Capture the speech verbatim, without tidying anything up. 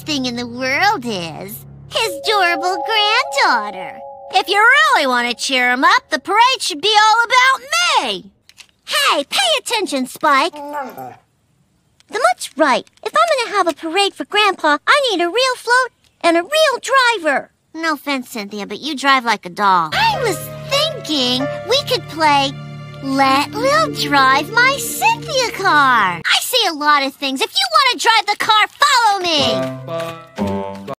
best thing in the world is his adorable granddaughter. If you really want to cheer him up, the parade should be all about me. Hey, pay attention, Spike. The Mutt's right. If I'm going to have a parade for Grandpa, I need a real float and a real driver. No offense, Cynthia, but you drive like a doll. I was thinking we could play Let Lil Drive My Cynthia Car. I see a lot of things. If you want to drive the car, follow me.